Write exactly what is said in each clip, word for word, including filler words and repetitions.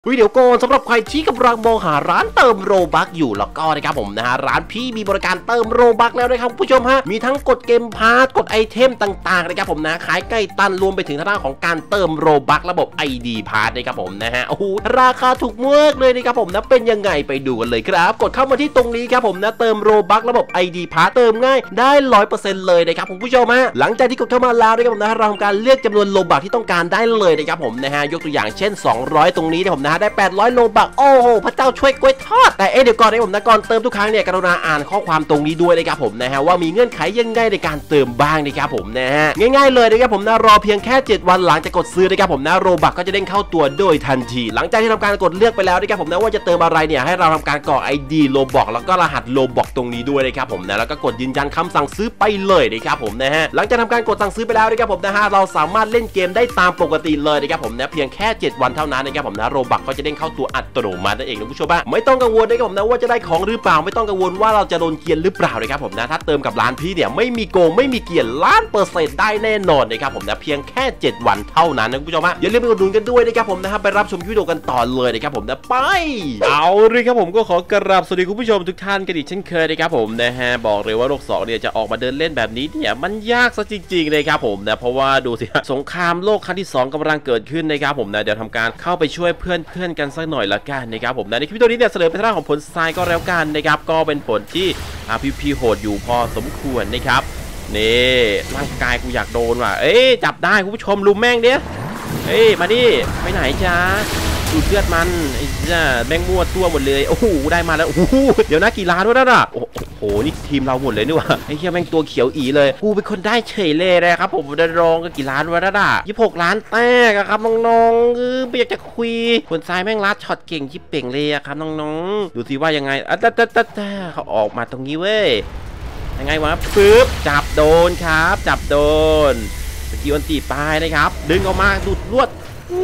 วิดีโอโกนสำหรับใครที่กำลังมองหาร้านเติมโรบัคอยู่แล้วก็นะครับผมนะฮะร้านพี่มีบริการเติมโรบัคแล้วนะครับผู้ชมฮะมีทั้งกดเกมพาร์ทกดไอเทมต่างๆนะครับผมนะขายใกล้ตันรวมไปถึงทางด้านของการเติมโรบัคระบบ ไอ ดี พาร์ทนะครับผมนะฮะโอ้โหราคาถูกมากเลยนะครับผมนะเป็นยังไงไปดูกันเลยครับกดเข้ามาที่ตรงนี้ครับผมนะเติมโรบัคระบบ ไอ ดี พาร์ทเติมง่ายได้ ร้อยเปอร์เซ็นต์ เลยนะครับคุณผู้ชมฮะหลังจากที่กดเข้ามาแล้วนะครับผมนะเราทำการเลือกจำนวนโรบัคที่ต้องการได้เลยนะครับผมนะฮะยกตัวอย่างเช่นสองร้อยตรงนี้นะผมนะได้แปดร้อยโลบัคโอ้โหพระเจ้าช่วยกล้วยทอดแต่เอ๊ะเดี๋ยวก่อนนะผมนะก่อนเติมทุกครั้งเนี่ยกรุณาอ่านข้อความตรงนี้ด้วยนะครับผมนะฮะว่ามีเงื่อนไขยังไงในการเติมบ้างนะครับผมนะฮะง่ายๆเลยนะครับผมนะรอเพียงแค่เจ็ดวันหลังจากกดซื้อนะครับผมนะโรบัคก็จะเด้งเข้าตัวโดยทันทีหลังจากที่ทำการกดเลือกไปแล้วนะครับผมนะว่าจะเติมอะไรเนี่ยให้เราทำการกรอก ไอ ดี โรบัคแล้วก็รหัสโรบัคตรงนี้ด้วยนะครับผมนะแล้วก็กดยืนยันคำสั่งซื้อไปเลยนะครับผมนะฮะหลังจากทำการกดสั่งซื้อไปแล้วนะครับผมนะฮะเราสามารถเล่นเกมได้ตามปกติเลยนะครับผมนะเพียงแค่เจ็ดวันเท่านั้นนะครับผมนะโรบัคก็จะเด้งเข้าตัวอัตโนมัตินั่นเองนะผู้ชมไม่ต้องกังวลนะครับผมนะว่าจะได้ของหรือเปล่าไม่ต้องกังวลว่าเราจะโดนเกียนหรือเปล่านะครับผมนะถ้าเติมกับร้านพี่เนี่ยไม่มีโกงไม่มีเกียนล้านเปอร์เซ็นต์ได้แน่นอนนะครับผมนะเพียงแค่เจ็ดวันเท่านั้นนะคุณผู้ชมอย่าลืมไปกดดูกันด้วยนะครับผมนะครับไปรับชมวิดีโอกันต่อเลยนะครับผมนะไปเอาเลยครับผมก็ขอกราบสวัสดีคุณผู้ชมทุกท่านกันอีกเช่นเคยนะครับผมนะฮะบอกเลยว่าโลกสองเนี่ยจะออกมาเดินเล่นแบบนี้เนี่ยมันยากซะจริงๆเลยครับผมนะเพราะว่าดูสิสงครามโลกครั้งที่สองกำลังเกิดขึ้นนะครับผมนะเดี๋ยวทำการเข้าไปช่วยเพื่อนๆกันสักหน่อยละกันนะครับผมนะในคลิปวิดีโอนี้เนี่ยเสนอเป็นทางของผลทรายก็แล้วกันนะครับก็เป็นผลที่อาพีพีโหดอยู่พอสมควรนะครับนี่ร่างกายกูอยากโดนว่ะเอ้ยจับได้คุณผู้ชมลุมแม่งเนี้ยเฮ้ยมาดิไปไหนจ้าดูดเลือดมันไอ้จ้าแม่งมั่วตัวหมดเลยโอ้โหได้มาแล้วโอ้โหเดี๋ยวนะกี่ล้านวะนั่นอ่ะโอ้โหนี่ทีมเราหมดเลยนี่วะไอ้เหี้ยแม่งตัวเขียวอีเลยกูเป็นคนได้เฉยเลยนะครับผมจะรองกันกี่ล้านวะนั่นอ่ะยี่สิบหกล้านแตกครับน้องๆเออไม่อยากจะคุยผลทรายแม่งลัดช็อตเก่งชิบเป่งเลยครับน้องๆดูสิว่ายังไงอ่ะตะตะตะตะเขาออกมาตรงนี้เว้ยยังไงวะปึ๊บจับโดนครับจับโดนสกิลอันตีปลายนะครับดึงออกมาดูดลวด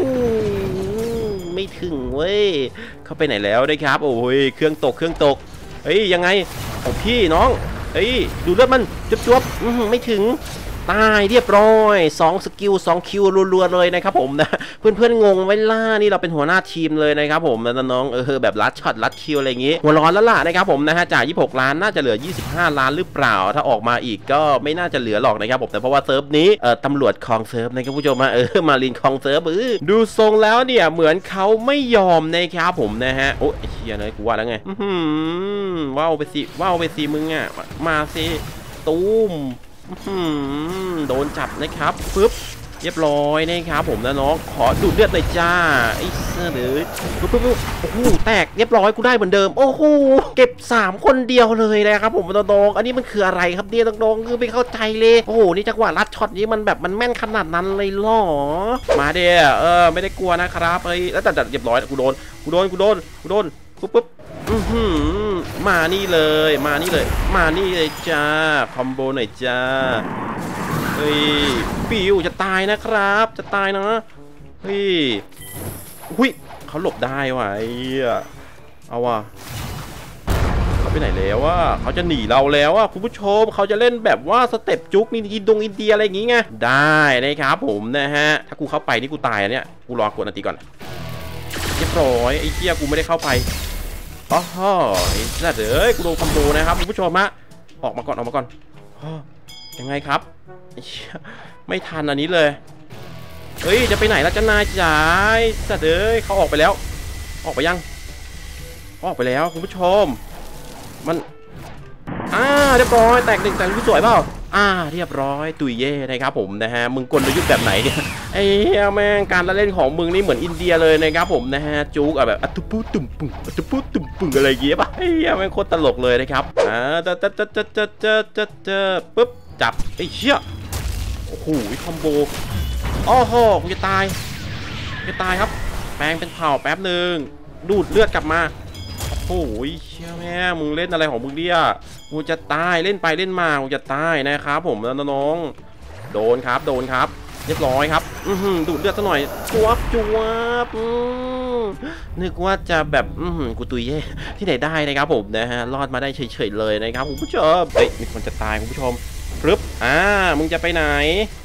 ไม่ถึงเว้ยเข้าไปไหนแล้วนะครับโอ้ยเครื่องตกเครื่องตกเฮ้ยยังไงของพี่น้องเฮ้ยดูเลือดมันจุ๊บๆไม่ถึงตายเรียบร้อยสองสกิลสองคิวรัวๆเลยนะครับผมนะเพื่อนๆงงไว้ล่านี่เราเป็นหัวหน้าทีมเลยนะครับผมนะน้องเออแบบลัดช็อตลัดคิวอะไรอย่างงี้หัวร้อนแล้วล่ะนะครับผมนะฮะจากยี่สิบหกล้านน่าจะเหลือยี่สิบห้าล้านหรือเปล่าถ้าออกมาอีกก็ไม่น่าจะเหลือหรอกนะครับผมแต่เพราะว่าเซิร์ฟนี้เออตำรวจคลองเซิร์ฟนะครับผู้ชมมาเออมาลินคลองเซิร์ฟเออดูทรงแล้วเนี่ยเหมือนเขาไม่ยอมนะครับผมนะฮะโอ้ยเฮียเลยกูว่าแล้วไงว้าวไปสิว้าวไปสิมึงอ่ะมาสิตูมโดนจับนะครับปึ๊บเรียบร้อยนะครับผมนะน้องขอดูดเลือดเลยจ้าไอ้เสื้อหรือปึ๊บปึ๊บโอ้โหแตกเรียบร้อยกูได้เหมือนเดิมโอ้โหเก็บสามคนเดียวเลยนะครับผมน้องๆอันนี้มันคืออะไรครับเนี่ยน้องๆคือไม่เข้าใจเลยโอ้โหนี่จังหวะลัดช็อตนี้มันแบบมันแม่นขนาดนั้นเลยหรอมาเด้อเออไม่ได้กลัวนะครับเฮ้ยแล้วแต่เรียบร้อยกูโดนกูโดนกูโดนกูโดนปึ๊บปึ๊บอือหือมานี่เลยมานี่เลยมานี่เลยจ้าคอมโบหน่อยจ้าเฮ้ยปิวจะตายนะครับจะตายนะเฮ้ยหุ้ยเขาหลบได้ว่ะไอ้เอาว่ะเขาไปไหนแล้ววะเขาจะหนีเราแล้วอ่ะคุณผู้ชมเขาจะเล่นแบบว่าสเต็ปจุกนี่อินดงอินเดียอะไรอย่างงี้ไงได้นะครับผมนะฮะถ้ากูเข้าไปนี่กูตายเนี่ยกูรอกดนาทีก่อนเรียบร้อยไอ้เหี้ยกูไม่ได้เข้าไปอ๋อไอ้สัตว์เอ้ยกูโดนคอมโบนะครับคุณผู้ชมฮะออกมาก่อนออกมาก่อนยังไงครับไม่ทันอันนี้เลยเฮ้ยจะไปไหนล่ะจ้านายจ๋าสัตว์เอ้ยเขาออกไปแล้วออกไปยังออกไปแล้วคุณผู้ชมมันอ่าเรียบร้อยแตกหนึ่งแต่งสวยเปล่าอ่าเรียบร้อยตุยเย่นะครับผมนะฮะมึงกลยุทธ์แบบไหนเนี่ยไอ้แม่งการเล่นของมึงนี่เหมือนอินเดียเลยนะครับผมนะฮะจุกอะแบบอัตุปุตุ่มปุ่งอัตุปุตุ่มปุ่งอะไรเงี้ยป่ะไอ้แม่งโคตรตลกเลยนะครับอ่าจะจะจะจะจะจะจะจะปึ๊บจับไอ้เชี่ยโอ้โหคอมโบอ้อโหกูจะตายจะตายครับแปลงเป็นเผ่าแป๊บหนึ่งดูดเลือดกลับมาโอ้ยเชี่ยแม่มึงเล่นอะไรของมึงเนี่ยกูจะตายเล่นไปเล่นมากูจะตายนะครับผมแล้วน้องโดนครับโดนครับเรียบร้อยครับอือหือดูดเลือดซะหน่อยจวบจวบนึกว่าจะแบบอือหือกูตุยเย่ที่ไหนได้นะครับผมนะฮะรอดมาได้เฉยๆเลยนะครับคุณผู้ชมเฮ้ยมีคนจะตายคุณผู้ชมปึ๊บอ่ามึงจะไปไหน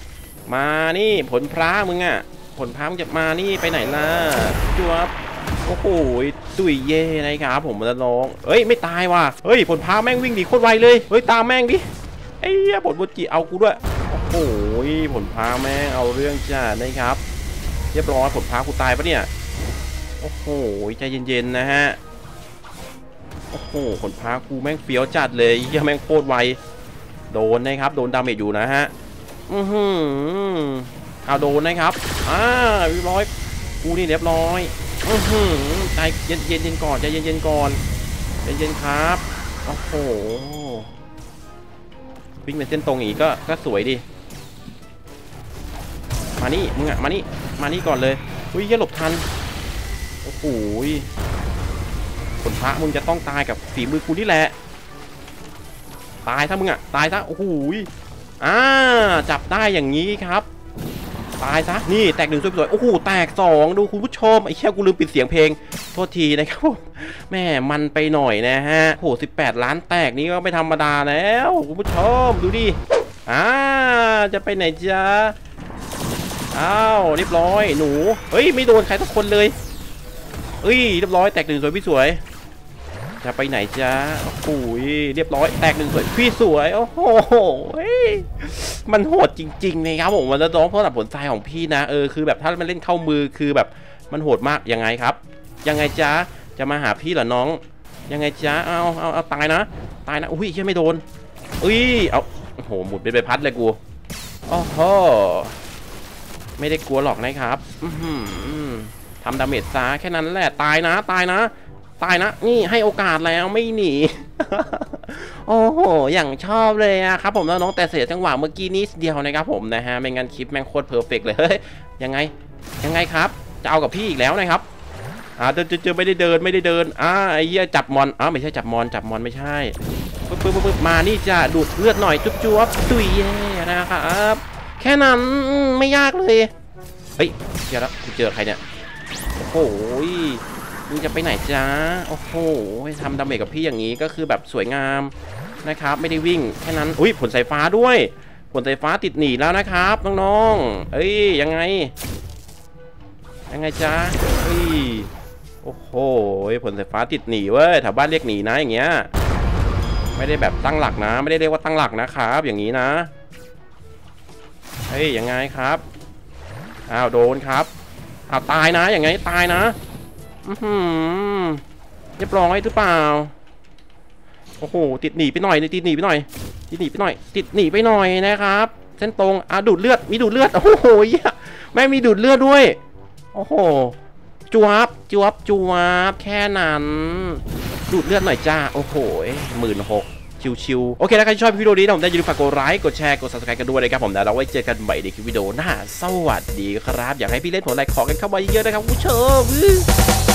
มานี่ผลพระมึงอ่ะผลพระมึงจะมานี่ไปไหนล่ะจวบโอ้โอ้โหตุยเย่นะครับผมมันจะน้องเฮ้ยไม่ตายว่ะเฮ้ยผลพาแม่งวิ่งดีโคตรไวเลยเฮ้ยตามแม่งดิไอ้เหี้ยผลบุจิเอากูด้วยโอ้โหผลพาแม่งเอาเรื่องจ้านะครับเรียบร้อยผลพากูตายปะเนี่ยโอ้โหใจเย็นๆนะฮะโอ้โหผลพากูแม่งเฟี้ยวจัดเลยเหี้ยแม่งโคตรไวโดนนะครับโดนดาเมจอยู่นะฮะอือหือเอาโดนนะครับอ่าเรียบร้อยกูนี่เรียบร้อยอือหือใจเย็นเย็นเย็นก่อนใจเย็นเย็นก่อนใจเย็นครับโอ้โหวิ่งเป็นเส้นตรงอีกก็ก็สวยดิมานี่มึงอะมานี่มานี่ก่อนเลยอุ้ยอย่าหลบทันโอ้โหผลพระมึงจะต้องตายกับฝีมือกูนี่แหละตายถ้ามึงอะตายซะโอ้โหอ่าจับได้อย่างนี้ครับตายซะนี่แตกหนึ่งสวยๆโอ้โหแตกสองดูคุณผู้ชมไอ้เชี่ยกูลืมปิดเสียงเพลงโทษทีนะครับแม่มันไปหน่อยนะฮะโอ้โหสิบแปดล้านแตกนี้ก็ไม่ธรรมดาแล้วคุณผู้ชมดูดิอ่าจะไปไหนจ๊ะอ้าวเรียบร้อยหนูเฮ้ยไม่โดนใครสักคนเลยเฮ้ยเรียบร้อยแตกหนึ่งสวยพี่สวยจะไปไหนจ๊ะโอ้โหเรียบร้อยแตกหนึ่งสวยพี่สวยโอ้โหมันโหดจริงๆนะครับผมมันจะร้องเพราะผลทรายของพี่นะเออคือแบบถ้ามันเล่นเข้ามือคือแบบมันโหดมากยังไงครับยังไงจ๊ะจะมาหาพี่เหรอน้องยังไงจ๊ะเอาเอาเอาตายนะตายนะอุ้ยยังไม่โดนอุ้ยเอาโอ้โหหมุนเป็นใบพัดเลยกูโอ้โหไม่ได้กลัวหรอกนะครับทำดาเมจซะแค่นั้นแหละตายนะตายนะตายนะนี่ให้โอกาสแล้วไม่หนี โอ้โหอย่างชอบเลยอะครับผมแล้วน้องแต่เสียจังหวะเมื่อกี้นี้เดียวนะครับผมนะฮะไม่งั้นคลิปแม่งโคตรเพอร์เฟกต์เลยเฮ้ยยังไงยังไงครับจะเอากับพี่อีกแล้วนะครับอ่าเดินเจอไม่ได้เดินไม่ได้เดินอ่าไอ้เหี้ยจับมอนอ่าไม่ใช่จับมอนจับมอนไม่ใช่ปึ๊บปึ๊บปึ๊บมานี่จะดูดเลือดหน่อยจุ๊บจุ๊บตุยเย่นะครับแค่นั้นไม่ยากเลยเฮ้ยเจอแล้วเจอใครเนี่ยโอ้โหมึงจะไปไหนจ้าโอ้โหทำดาเมจกับพี่อย่างนี้ก็คือแบบสวยงามนะครับไม่ได้วิ่งแค่นั้นอุ้ยผลสายฟ้าด้วยผลสายฟ้าติดหนีแล้วนะครับน้องๆเอ้ยยังไงยังไงจ้าเฮ้ยโอ้โหผลสายฟ้าติดหนีเว้ยแถวบ้านเรียกหนีนะอย่างเงี้ยไม่ได้แบบตั้งหลักนะไม่ได้เรียกว่าตั้งหลักนะครับอย่างนี้นะเฮ้ยยังไงครับอ้าวโดนครับอ้าวตายนะอย่างไงตายนะอืมเรียบร้อยหรือเปล่าโอ้โหติดหนีไปหน่อยติดหนีไปหน่อยติดหนีไปหน่อยติดหนีไปหน่อยนะครับเส้นตรงอ่ะดูดเลือดมีดูดเลือดโอ้โหแม่มีดูดเลือดด้วยโอ้โหจวบจวบจวบแค่นั้นดูดเลือดหน่อยจ้าโอ้โหหมื่นหกชิวๆโอเคแล้วใครชอบวิดีโอนี้ผมได้อย่าลืมฝากกดไลค์กดแชร์กด ซับสไครบ์ กันด้วยนะครับผมแล้วเราไว้เจอกันใหม่ในคลิปวิดีโอหน้าสวัสดีครับอยากให้พี่เล่นผลอะไรขอกันเข้ามาเยอะๆนะครับผู้ชม